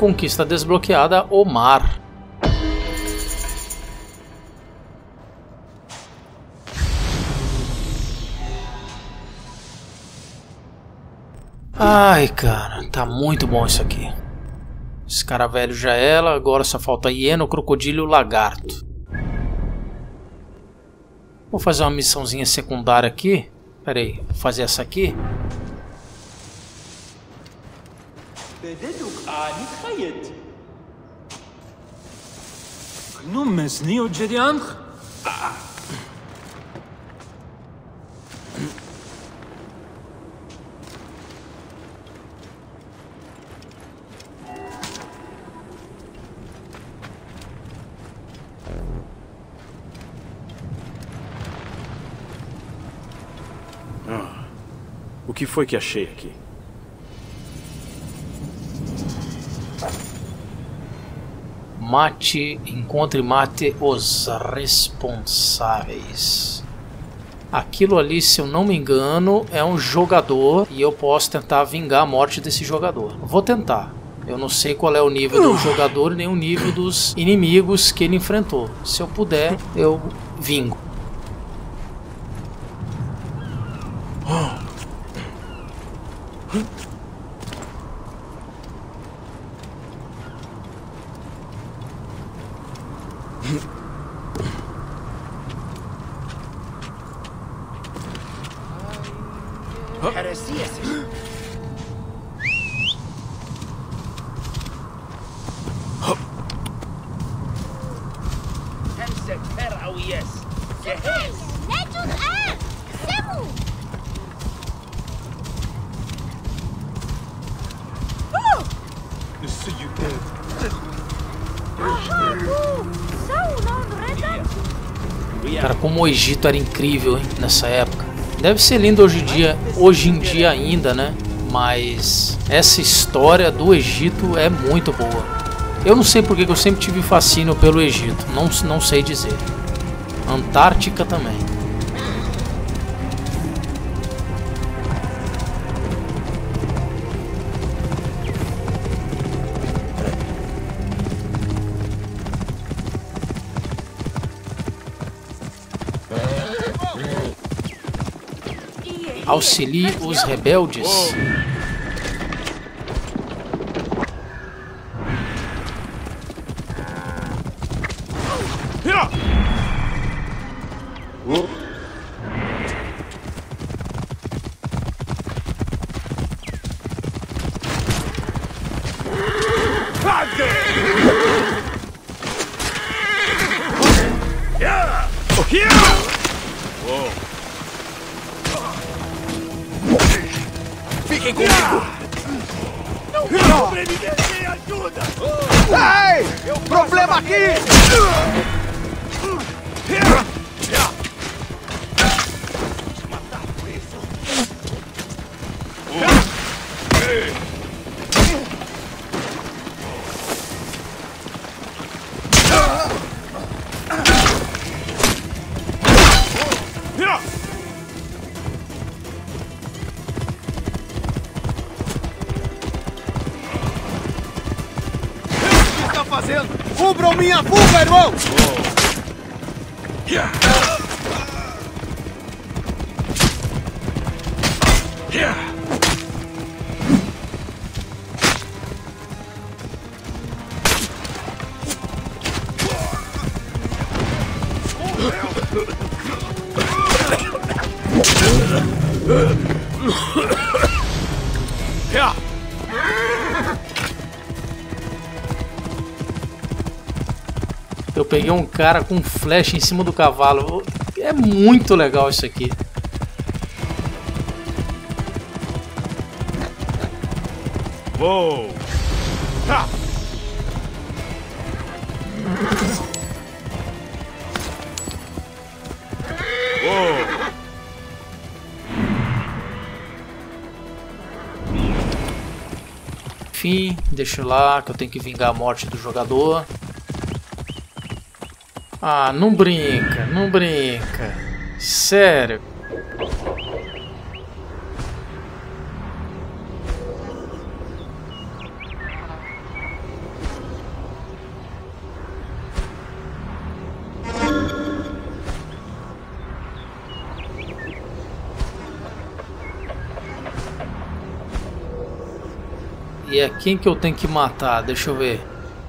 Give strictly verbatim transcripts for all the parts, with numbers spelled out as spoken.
conquista desbloqueada, o mar. Ai, cara, tá muito bom isso aqui. Esse cara velho já era, agora só falta hiena, o crocodilo e o lagarto. Vou fazer uma missãozinha secundária aqui. Pera aí, vou fazer essa aqui. O que foi que achei aqui? Mate, encontre e mate os responsáveis. Aquilo ali, se eu não me engano, é um jogador e eu posso tentar vingar a morte desse jogador. Vou tentar. Eu não sei qual é o nível do jogador nem o nível dos inimigos que ele enfrentou. Se eu puder, eu vingo. Cara, como o Egito era incrível, hein, nessa época. Deve ser lindo hoje em dia, hoje em dia ainda, né? Mas essa história do Egito é muito boa. Eu não sei porque que eu sempre tive fascínio pelo Egito, não, não sei dizer. Antártica também. Auxilie os rebeldes. Fiquem comigo! Não sobreviver sem ajuda! Ei! Problema aqui! Matar preso! Cubram minha fuga, irmão! Eu peguei um cara com flecha em cima do cavalo. É muito legal isso aqui. Uou! Ha! Uou! Enfim, deixa lá que eu tenho que vingar a morte do jogador. Ah, não brinca, não brinca. Sério. E é quem que eu tenho que matar? Deixa eu ver.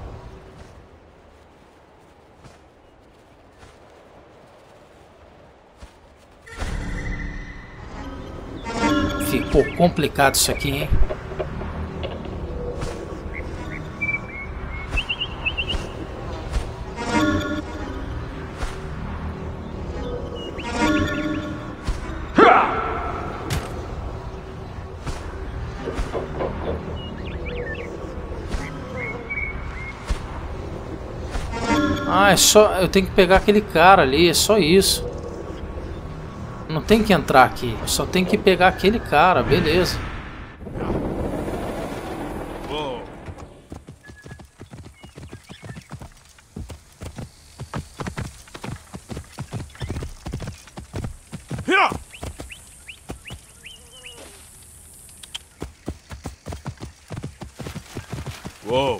Ficou complicado isso aqui, hein? Ah, é só... eu tenho que pegar aquele cara ali, é só isso. Não tem que entrar aqui, eu só tenho que pegar aquele cara, beleza. Uou. Uou.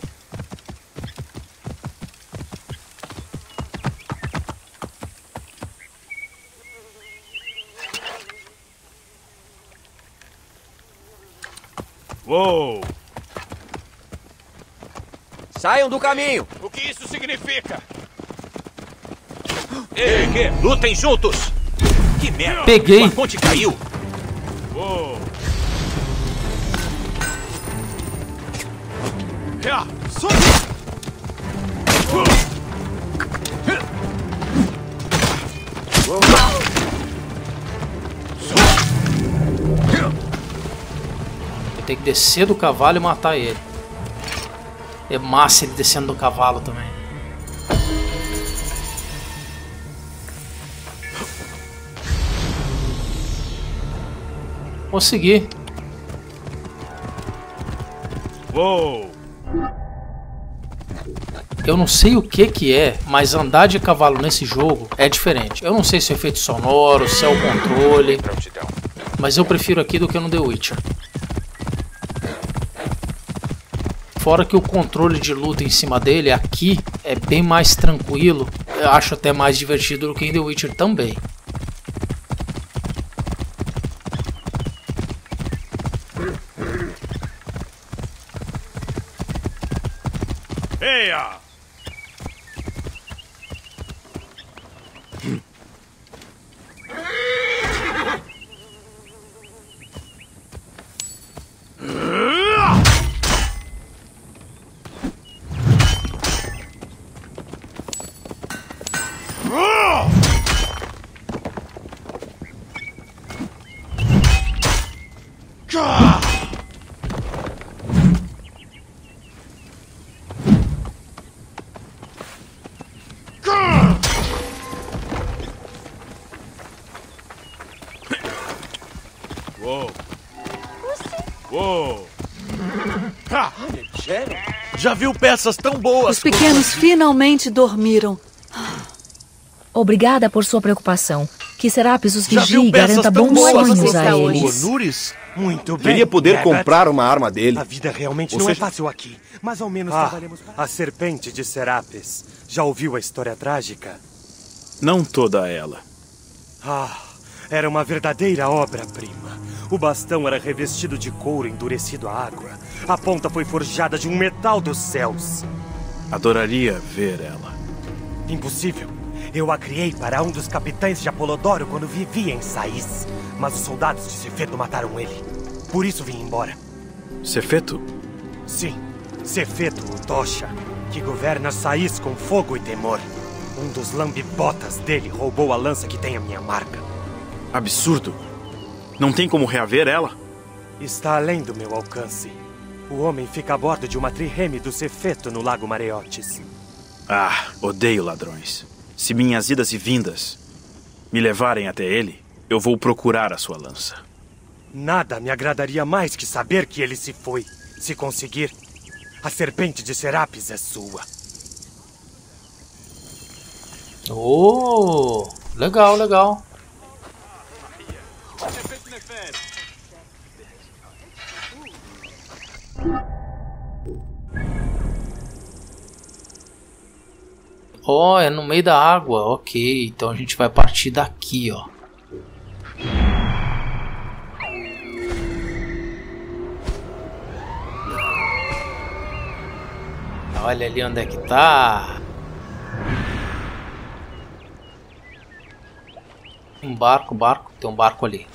Uou! Saiam do caminho! O que isso significa? Ei, que? Lutem juntos! Que merda! Peguei! A ponte caiu! Uou! Já! Sobe! Tem que descer do cavalo e matar ele. É massa ele descendo do cavalo também. Consegui. Uou! Eu não sei o que que é, mas andar de cavalo nesse jogo é diferente. Eu não sei se é efeito sonoro, se é o controle, mas eu prefiro aqui do que no The Witcher. Fora que o controle de luta em cima dele aqui é bem mais tranquilo. Eu acho até mais divertido do que em The Witcher também. Eia! Uou! Uou! Ha! Já viu peças tão boas? Os pequenos finalmente dormiram. Obrigada por sua preocupação. Que Serapis os Já vigie viu e peças garanta tão bons boas sonhos a como eles. Onures? Muito bem. Queria poder Gabbard. comprar uma arma dele. A vida realmente Ou não é seja- fácil aqui, mas ao menos Ah, trabalhamos para... A serpente de Serapis. Já ouviu a história trágica? Não toda ela. Ah, era uma verdadeira obra-prima. O bastão era revestido de couro endurecido à água. A ponta foi forjada de um metal dos céus. Adoraria ver ela. Impossível. Eu a criei para um dos capitães de Apolodoro quando vivia em Sais. Mas os soldados de Cefeto mataram ele. Por isso vim embora. Cefeto? Sim, Cefeto, o Tocha, que governa Sais com fogo e temor. Um dos lambibotas dele roubou a lança que tem a minha marca. Absurdo. Não tem como reaver ela? Está além do meu alcance. O homem fica a bordo de uma trireme do Cefeto no Lago Mareotes. Ah, odeio ladrões. Se minhas idas e vindas me levarem até ele, eu vou procurar a sua lança. Nada me agradaria mais que saber que ele se foi. Se conseguir, a serpente de Serapis é sua. Oh, legal, legal. Ó, oh, é no meio da água, ok. Então a gente vai partir daqui, ó. olha ali onde é que tá. Um barco, barco, tem um barco ali.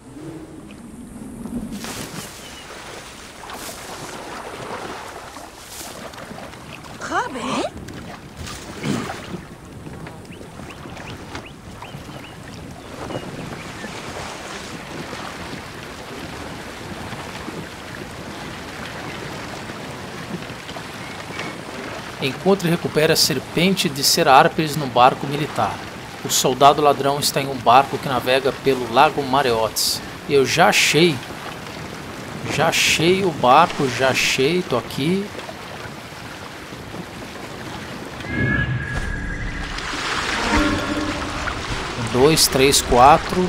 Robert? Encontre e recupere a serpente de Serapis no barco militar. O soldado ladrão está em um barco que navega pelo Lago Mareotes. Eu já achei. Já achei o barco, já achei, tô aqui. Um, dois, três, quatro.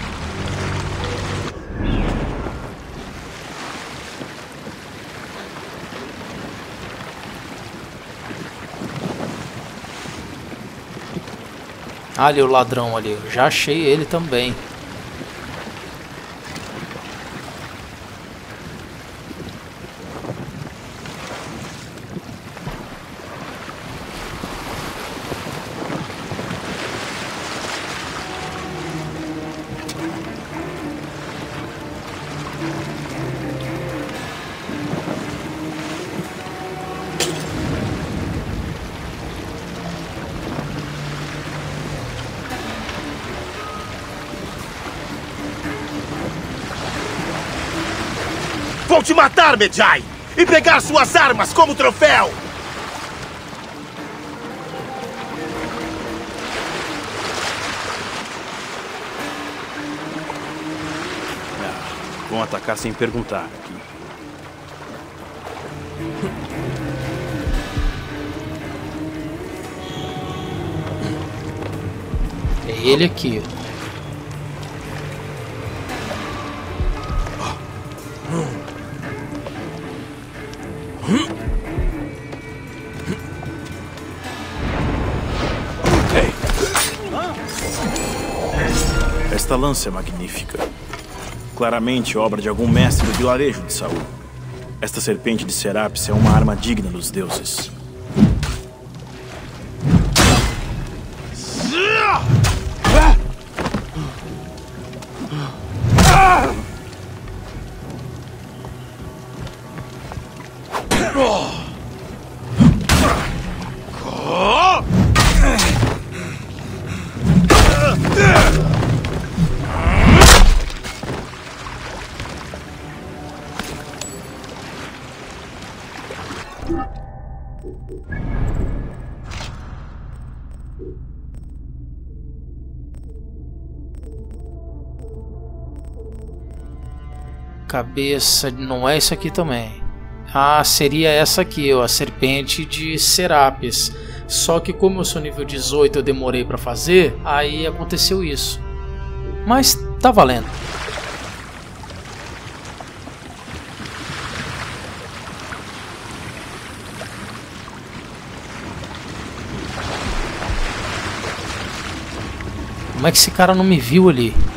Ah, ali o ladrão ali, eu já achei ele também. Vou te matar, Medjay! E pegar suas armas como troféu! Ah, vão atacar sem perguntar aqui. É ele aqui. Esta lança é magnífica. Claramente obra de algum mestre do vilarejo de Saul. Esta serpente de Serapis é uma arma digna dos deuses. Cabeça, não é isso aqui também. Ah, seria essa aqui, ó, a serpente de Serapis. Só que como eu sou nível dezoito, eu demorei pra fazer, aí aconteceu isso. Mas tá valendo. Como é que esse cara não me viu ali?